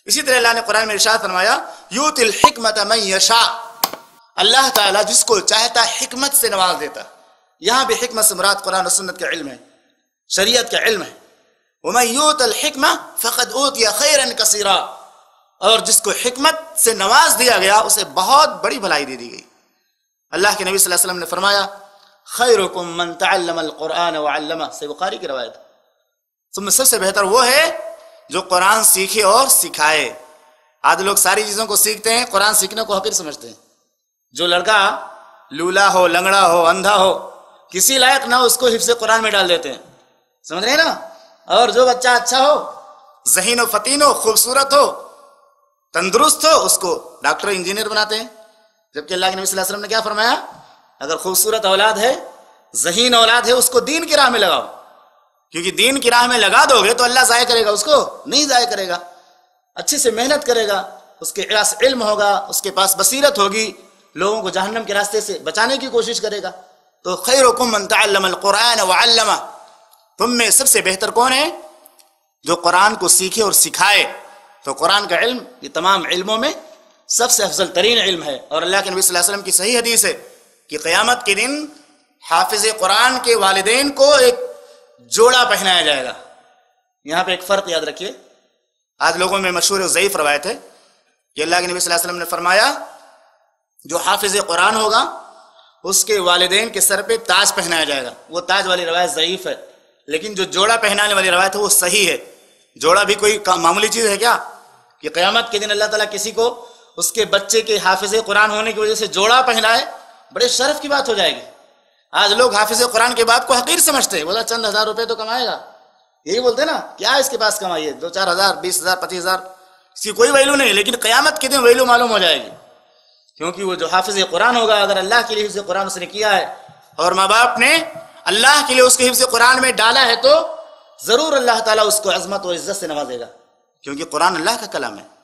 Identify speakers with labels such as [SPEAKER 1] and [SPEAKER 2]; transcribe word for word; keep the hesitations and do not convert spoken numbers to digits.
[SPEAKER 1] اسی طرح اللہ نے قرآن میں ارشاد فرمایا یؤتی الحکمت من یشاء، اللہ تعالیٰ جس کو چاہتا حکمت سے نواز دیتا۔ یہاں بھی حکمت سے مراد قرآن و سنت کا علم ہے، شریعت کا علم ہے۔ ومن یؤت الحکمہ فقد اوتی خیرا کثیرا، اور جس کو حکمت سے نواز دیا گیا اسے بہت بڑی بھلائی دے دی گئی۔ اللہ کے نبی صلی اللہ علیہ وسلم نے فرمایا خیرکم من تعلم القرآن وعلمہ، صحیح بخاری کی روایت۔ تم میں سب سے بہتر وہ ہے جو قرآن سیکھے اور سکھائے۔ آج لوگ ساری چیزوں کو سیکھتے ہیں، قرآن سیکھنے کو حقیر سمجھتے ہیں۔ جو لڑکا لولا ہو، لنگڑا ہو، اندھا ہو، کسی لائق نہ ہو، اس کو حفظ قرآن میں ڈال دیتے ہیں، سمجھ رہے ہیں نا؟ اور جو بچہ اچھا ہو، ذہین و فطین ہو، خوبصورت ہو، تندرست ہو، اس کو ڈاکٹر انجینئر بناتے ہیں۔ جبکہ اللہ کے نبی صلی اللہ علیہ وسلم نے کیا فرمایا؟ اگر خوبصورت اولاد ہے، ذہین اولاد ہے، اس کو دین کی راہ میں لگاؤ، کیونکہ دین کی راہ میں لگا دو گے تو اللہ ضائع کرے گا، اس کو نہیں ضائع کرے گا، اچھے سے محنت کرے گا، اس کے پاس علم ہوگا، اس کے پاس بصیرت ہوگی، لوگوں کو جہنم کے راستے سے بچانے کی کوشش کرے گا۔ تو خیرکم من تعلم القرآن وعلمہ، تم میں سب سے بہتر کون ہے؟ جو قرآن کو سیکھے اور سکھائے۔ تو قرآن کا علم یہ تمام علموں میں سب سے افضل ترین علم ہے۔ اور اللہ کے نبی صلی اللہ علیہ وسلم کی صحیح حدیث ہے کہ قیامت کے دن حافظ قرآن کے والدین کو ایک جوڑا پہنایا جائے گا۔ یہاں پہ ایک فرق یاد رکھیے، آج لوگوں میں مشہور و ضعیف روایت ہے کہ اللہ کے نبی صلی اللہ علیہ وسلم نے فرمایا جو حافظ قرآن ہوگا اس کے والدین کے سر پہ تاج پہنایا جائے گا۔ وہ تاج والی روایت ضعیف ہے، لیکن جو جوڑا پہنانے والی روایت ہے وہ صحیح ہے۔ جوڑا بھی کوئی معمولی چیز ہے کیا کہ قیامت کے دن اللہ تعالیٰ کسی کو اس کے بچے کے حافظ قرآن ہونے کی وجہ سے جوڑا پہنائے؟ بڑے شرف کی بات ہو جائے گی۔ آج لوگ حافظ قرآن کے باپ کو حقیر سمجھتے ہیں، بولا چند ہزار روپے تو کمائے گا، یہی بولتے ہیں نا، کیا اس کے پاس کمائیے، دو چار ہزار، بیس ہزار، پچیس ہزار، اس کی کوئی ویلو نہیں۔ لیکن قیامت کے دن ویلو معلوم ہو جائے گی، کیونکہ وہ جو حافظ قرآن ہوگا، اگر اللہ کے لیے حفظ قرآن اس نے کیا ہے اور ماں باپ نے اللہ کے لیے اس کو حفظ قرآن میں ڈالا ہے، تو ضرور اللہ تعالیٰ اس کو عظمت و عزت سے نوازے گا، کیونکہ قرآن اللہ کا کلام ہے۔